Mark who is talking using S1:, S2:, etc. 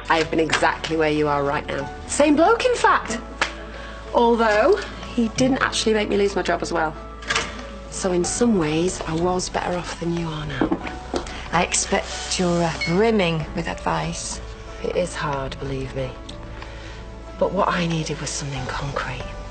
S1: I've been exactly where you are right now. Same bloke, in fact. Although, he didn't actually make me lose my job as well. So in some ways, I was better off than you are now.
S2: I expect you're brimming with advice.
S1: It is hard, believe me. But what I needed was something concrete.